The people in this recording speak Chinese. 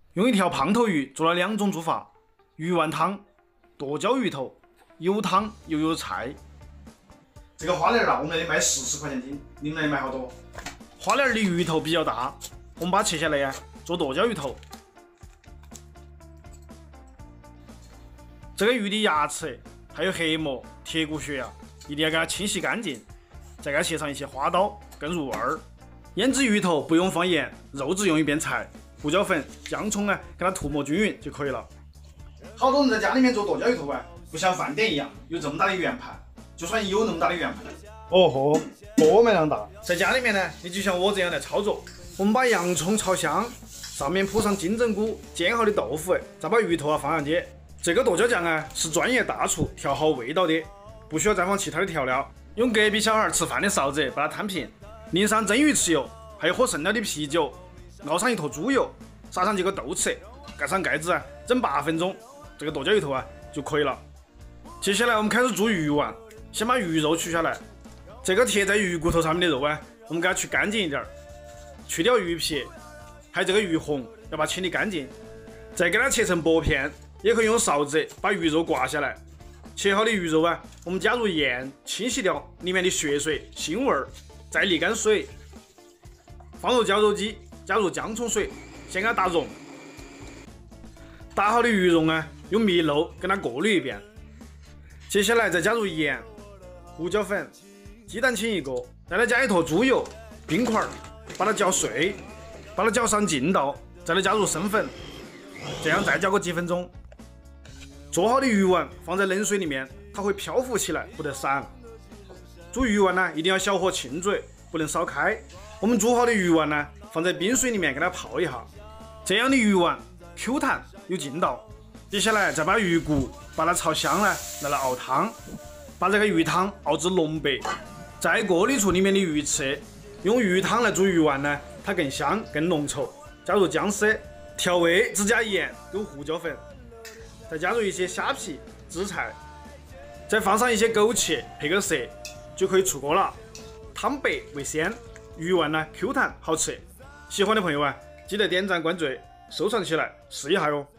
用一条胖头鱼做了2种做法：鱼丸汤、剁椒鱼头，有汤又有菜。这个花鲢啊，我们那里卖40块钱斤，你们那里卖好多？花鲢的鱼头比较大，我们把它切下来呀，做剁椒鱼头。这个鱼的牙齿还有黑膜、铁骨血啊，一定要给它清洗干净，再给它切上一些花刀，更入味儿。腌制鱼头不用放盐，肉质用一遍菜，胡椒粉、姜葱呢，给它涂抹均匀就可以了。好多人在家里面做剁椒鱼头啊，不像饭店一样有这么大的圆盘，就算有那么大的圆盘，哦豁，多么量大！在家里面呢，你就像我这样来操作。我们把洋葱炒香，上面铺上金针菇、煎好的豆腐，再把鱼头放上去。这个剁椒酱啊，是专业大厨调好味道的，不需要再放其他的调料，用隔壁小孩吃饭的勺子把它摊平，淋上蒸鱼豉油，还有喝剩了的啤酒，熬上一坨猪油，撒上几个豆豉，盖上盖子蒸8分钟，这个剁椒鱼头就可以了。接下来我们开始做鱼丸，先把鱼肉取下来，这个贴在鱼骨头上面的肉我们给它去干净一点，去掉鱼皮，还有这个鱼红要把它清理干净，再给它切成薄片，也可以用勺子把鱼肉刮下来。切好的鱼肉我们加入盐，清洗掉里面的血水、腥味，再沥干水，放入绞肉机，加入姜葱水，先给它打溶。打好的鱼肉用米漏给它过滤一遍。接下来再加入盐、胡椒粉、鸡蛋清1个，再来加一坨猪油、冰块，把它搅碎，把它搅上劲道，再来加入生粉，这样再搅个几分钟。做好的鱼丸放在冷水里面，它会漂浮起来，不得散。煮鱼丸一定要小火轻煮，不能烧开。我们煮好的鱼丸放在冰水里面给它泡一下，这样的鱼丸 Q 弹有劲道。接下来再把鱼骨把它炒香拿来熬汤，把这个鱼汤熬至浓白，再过滤出里面的鱼刺。用鱼汤来煮鱼丸它更香更浓稠。加入姜丝，调味只加盐跟胡椒粉，再加入一些虾皮、紫菜，再放上一些枸杞配个色，就可以出锅了。汤白为鲜，鱼丸Q 弹好吃。喜欢的朋友记得点赞关注，收藏起来试一下哟。